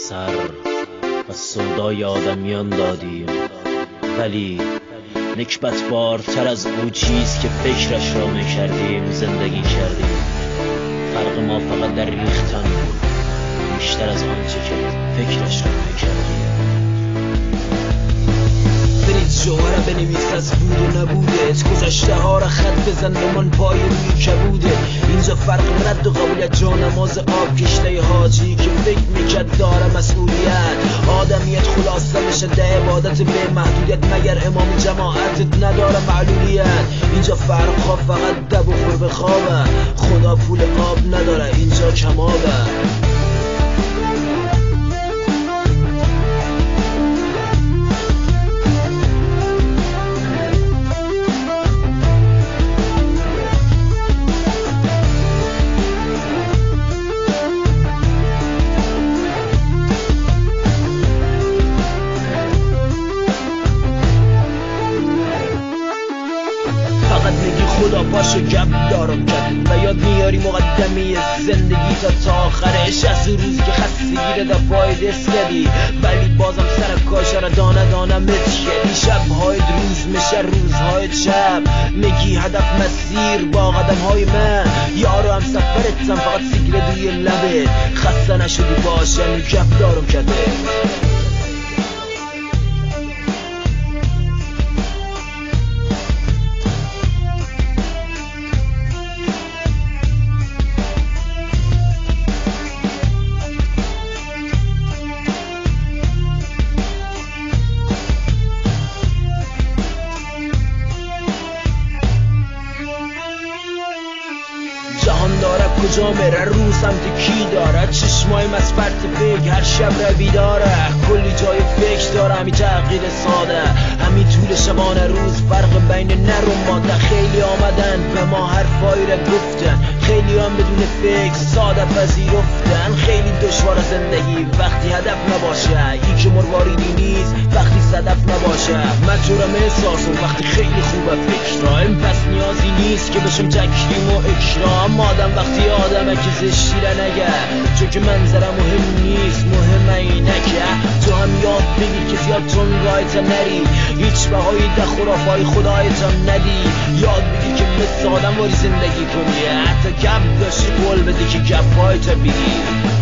سر و سودای آدمیان دادیم، ولی نکبت بارتر از او چیز که فکرش را میکردیم زندگی کردیم. فرق ما فقط در ریختن بود، بیشتر از آنچه که فکرش را میکردیم. بریز جوهره بنویس از بود و نبودت، گذشته ها را خط بزن بمان پای روی کبوده. اینجا فرق رد و قبولیت، جا نماز آب کشته حاجی که فکر میکرد داره مسئولیت. آدمیت خلاصه بشه ده عبادت به محدودیت، مگر امام جماعتت نداره معلولیت. اینجا فرق خواب فقط دب و خور به خوابه، خدا پول آب نداره اینجا کمابه. خدا باشه گپ دارم کرد و یاد میاری مقدمه زندگی تا آخرش. از روزی که خستی گیره دفعه دست کردی، ولی بازم سر کاشه را دانه دانه متشکردی. شبهای روز میشه روزهای شب، میگی هدف مسیر با قدم های من. یارو هم سفرتم فقط سیگره دوی لبه، خسته نشدی باشه گپ دارم کرده. جهان داره کجا میره، رو سمت کی داره، چشمای مسفرت فکر هر شب را بیداره. کلی جای فکر داره همین تغییر ساده، همین طول شبانه روز فرق بین نر و ماده. خیلی آمدن به ما حرفایی را گفتن، خیلی هم بدون فکر ساده پذیرفتن. خیلی دشوار زندگی وقتی هدف نباشه، این که مرواریدی نیست وقتی صدف نباشه. من تو را میسازم وقتی خیلی خوبه فکر را، این پس نیازی نیست که بشم تکریم و اکرام. آدم وقتی آدمه که زشتی را نگه، چون که منظره مهم نیست مهم اینکه تو هم یاد بگیر که زیاد تون رایت نری، هیچ بهایی در خرافای خدایت هم ندی. یاد بگیر که مثل آدم واری زندگی کنی، حتی گپ داشتی قول بده که گپ هایت بگیر.